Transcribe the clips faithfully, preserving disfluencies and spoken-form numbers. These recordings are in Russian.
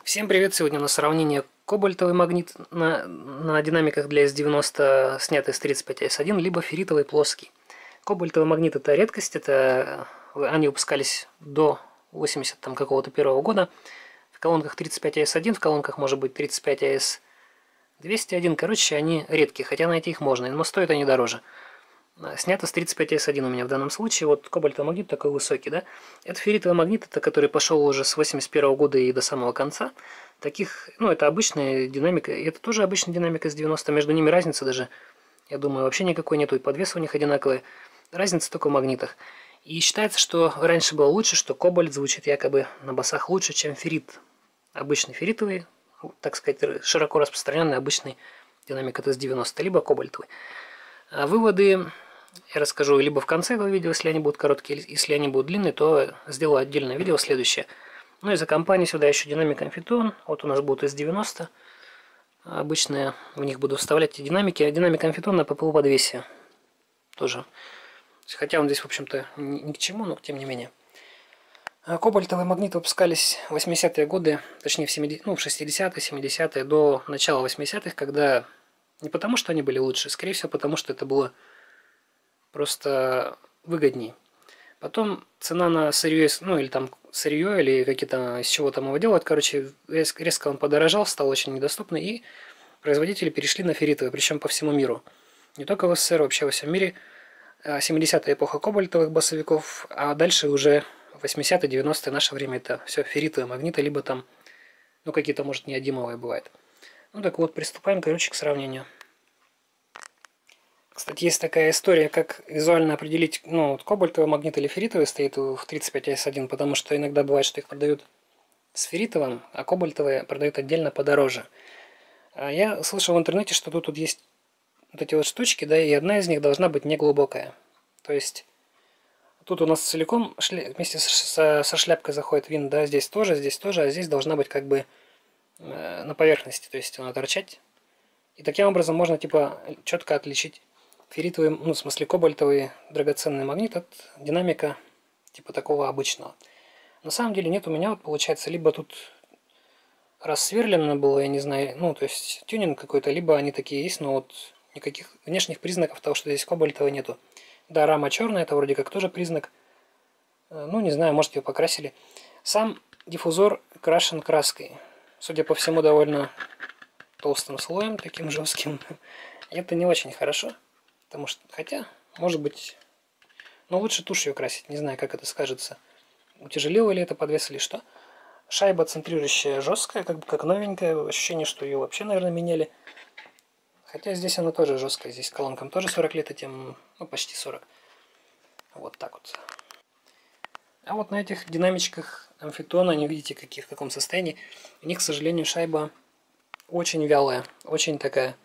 Всем привет! Сегодня у нас сравнение кобальтовый магнит на, на динамиках для эс девяносто, снятый с тридцать пять эс один, либо ферритовый плоский. Кобальтовый магнит — это редкость, это они выпускались до восемьдесят там какого-то первого года в колонках тридцать пять эс один, в колонках может быть тридцать пять эс двести один. Короче, они редкие, хотя найти их можно, но стоят они дороже. Снято с тридцать пять эс один у меня в данном случае. Вот кобальтовый магнит такой высокий, да? Это ферритовый магнит, это который пошел уже с восемьдесят первого года и до самого конца. Таких, ну, это обычная динамика, и это тоже обычная динамика с девяносто. Между ними разница даже, я думаю, вообще никакой нету. И подвес у них одинаковый. Разница только в магнитах. И считается, что раньше было лучше, что кобальт звучит якобы на басах лучше, чем феррит. Обычный ферритовый, так сказать, широко распространенный обычный динамик это эс девяносто, либо кобальтовый. А выводы я расскажу либо в конце этого видео, если они будут короткие, если они будут длинные, то сделаю отдельное видео следующее. Ну и за компанию сюда еще динамик Амфитеон. Вот у нас будут эс девяносто. Обычные в них буду вставлять эти динамики. А динамик Амфитеон на ППУ подвесе тоже. Хотя он здесь, в общем-то, ни, ни к чему, но тем не менее. Кобальтовые магниты выпускались в восьмидесятые годы, точнее в, семидесятые, ну, в шестидесятые, семидесятые, до начала восьмидесятых, когда не потому, что они были лучше, скорее всего, потому что это было просто выгодней. Потом цена на сырье, ну или там сырье, или какие-то из чего там его делают, короче, резко он подорожал, стал очень недоступный, и производители перешли на ферритовые, причем по всему миру. Не только в СССР, вообще во всем мире. семидесятая эпоха кобальтовых басовиков, а дальше уже восьмидесятые, девяностые, наше время это все ферритовые магниты, либо там, ну какие-то, может, неодимовые бывает. Ну так вот, приступаем, короче, к сравнению. Кстати, есть такая история, как визуально определить, ну, вот кобальтовый магнит или ферритовый стоит в тридцать пять эс один, потому что иногда бывает, что их продают с ферритовым, а кобальтовые продают отдельно подороже. Я слышал в интернете, что тут, тут есть вот эти вот штучки, да, и одна из них должна быть неглубокая. То есть тут у нас целиком шля... вместе со, со шляпкой заходит винт, да, здесь тоже, здесь тоже, а здесь должна быть как бы э, на поверхности, то есть она торчать. И таким образом можно типа четко отличить ферритовый, ну, в смысле кобальтовый драгоценный магнит от динамика типа такого обычного. На самом деле нет, у меня вот получается либо тут рассверлено было, я не знаю, ну, то есть тюнинг какой-то, либо они такие есть, но вот никаких внешних признаков того, что здесь кобальтового нету. Да, рама черная, это вроде как тоже признак. Ну, не знаю, может, ее покрасили. Сам диффузор крашен краской. Судя по всему, довольно толстым слоем, таким жестким. Это не очень хорошо. Потому что, хотя, может быть, но лучше тушью красить. Не знаю, как это скажется. Утяжелило ли это подвес или что. Шайба центрирующая жесткая, как бы как новенькая. Ощущение, что ее вообще, наверное, меняли. Хотя здесь она тоже жесткая. Здесь колонкам тоже сорок лет, а тем, ну, почти сорок. Вот так вот. А вот на этих динамичках Амфитеона, не видите, какие, в каком состоянии. У них, к сожалению, шайба очень вялая. Очень такая,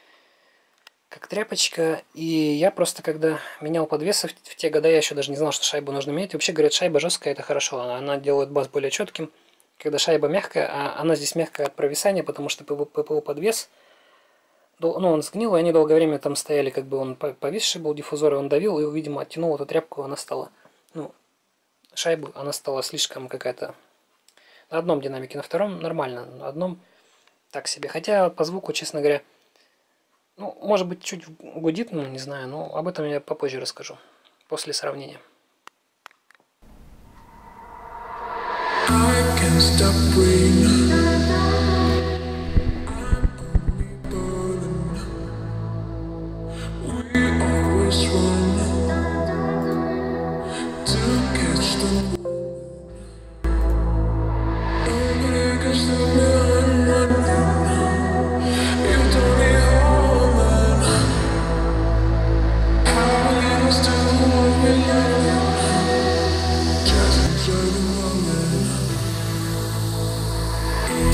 как тряпочка. И я просто, когда менял подвесы в, в те годы, я еще даже не знал, что шайбу нужно менять. И вообще, говорят, шайба жесткая, это хорошо. Она, она делает бас более четким. Когда шайба мягкая, а она здесь мягкая от провисания, потому что ППУ подвес, ну, он сгнил, и они долгое время там стояли, как бы он повисший был диффузор, и он давил, и, видимо, оттянул эту тряпку, она стала, ну, шайбу, она стала слишком какая-то. На одном динамике, на втором нормально, на одном так себе. Хотя по звуку, честно говоря, ну, может быть, чуть гудит, ну, не знаю, но об этом я попозже расскажу, после сравнения. I can't stop breathing. I'm only burning. We always run to catch the moon. Nobody can stop me, I'm running. You told me home, man. How we used to walk me alone. Just enjoy the moment.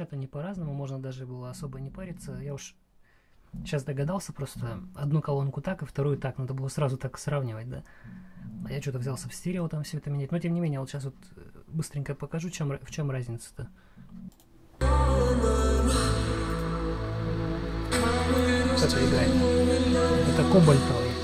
звучат они по-разному, можно даже было особо не париться. Я уж сейчас догадался просто одну колонку так и вторую так, надо было сразу так сравнивать, да. А я что-то взялся в стерео там все это менять. Но тем не менее, вот сейчас вот быстренько покажу, чем, в чем разница-то. Кто-то играет. Это кобальтовый.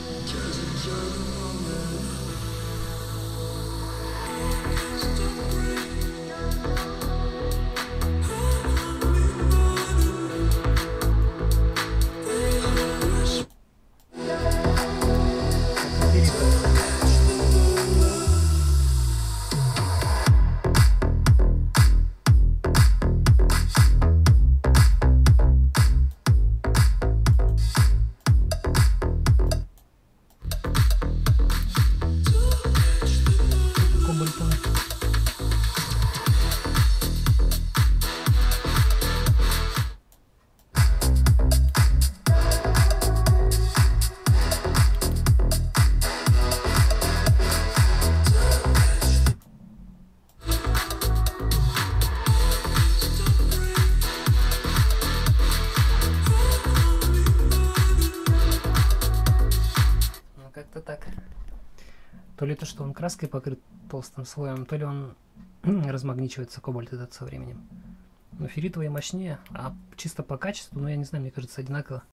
Как-то так. То ли то, что он краской покрыт толстым слоем, то ли он размагничивается, кобальт этот со временем. Но ферритовый мощнее, а чисто по качеству, ну я не знаю, мне кажется, одинаково.